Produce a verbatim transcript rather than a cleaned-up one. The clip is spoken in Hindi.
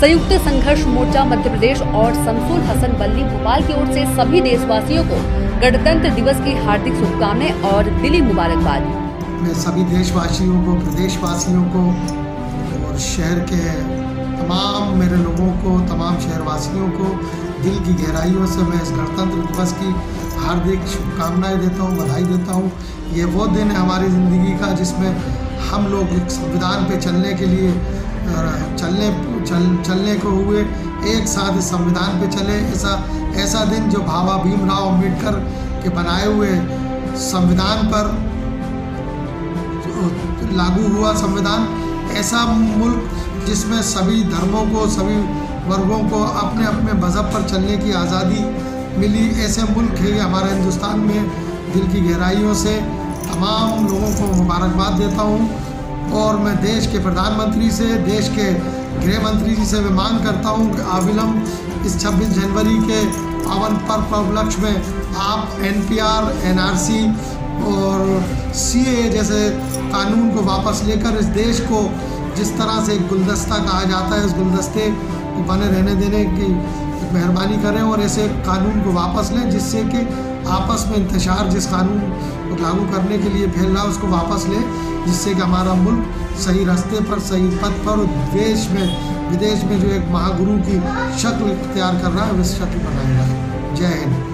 संयुक्त संघर्ष मोर्चा मध्य प्रदेश और शमसुल हसन बल्ली भोपाल की ओर से सभी देशवासियों को गणतंत्र दिवस की हार्दिक शुभकामनाएं और दिली मुबारकबाद। मैं सभी देशवासियों को, प्रदेशवासियों को और शहर के तमाम मेरे लोगों को, तमाम शहरवासियों को दिल की गहराइयों से मैं इस गणतंत्र दिवस की हार्दिक शुभकामनाएं देता हूं, बधाई देता हूं। ये वो दिन है हमारी ज़िंदगी का जिसमें हम लोग संविधान पे चलने के लिए चलने चल चलने को हुए, एक साथ इस संविधान पे चले। ऐसा ऐसा दिन जो बाबा भीमराव अम्बेडकर के बनाए हुए संविधान पर लागू हुआ संविधान, ऐसा मुल्क जिसमें सभी धर्मों को, सभी वर्गों को अपने अपने मज़हब पर चलने की आज़ादी मिली, ऐसे मुल्क है हमारे हिंदुस्तान में। दिल की गहराइयों से तमाम लोगों को मुबारकबाद देता हूँ और मैं देश के प्रधानमंत्री से, देश के गृह मंत्री जी से मैं मांग करता हूँ कि अविलंब इस छब्बीस जनवरी के पावन पर्व उपलक्ष्य में आप N P R, N R C और सी ए जैसे कानून को वापस लेकर इस देश को जिस तरह से एक गुलदस्ता कहा जाता है, इस गुलदस्ते को बने रहने देने की मेहरबानी करें और ऐसे कानून को वापस लें जिससे कि आपस में इंतशार जिस कानून को लागू करने के लिए फैल रहा है उसको वापस लें, जिससे कि हमारा मुल्क सही रास्ते पर, सही पथ पर, देश में विदेश में जो एक महागुरु की शक्ल इख्तियार कर रहा है वह शक्ल बनाएगा। जय हिंद।